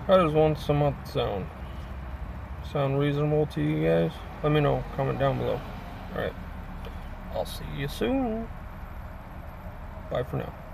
How does once a month sound? Sound reasonable to you guys? Let me know. Comment down below. Alright. I'll see you soon. Bye for now.